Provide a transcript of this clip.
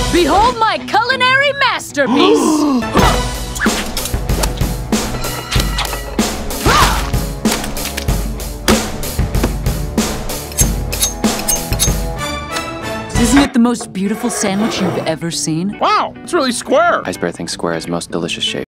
Behold my culinary masterpiece! Isn't it the most beautiful sandwich you've ever seen? Wow, it's really square. Icebear thinks square is most delicious shape.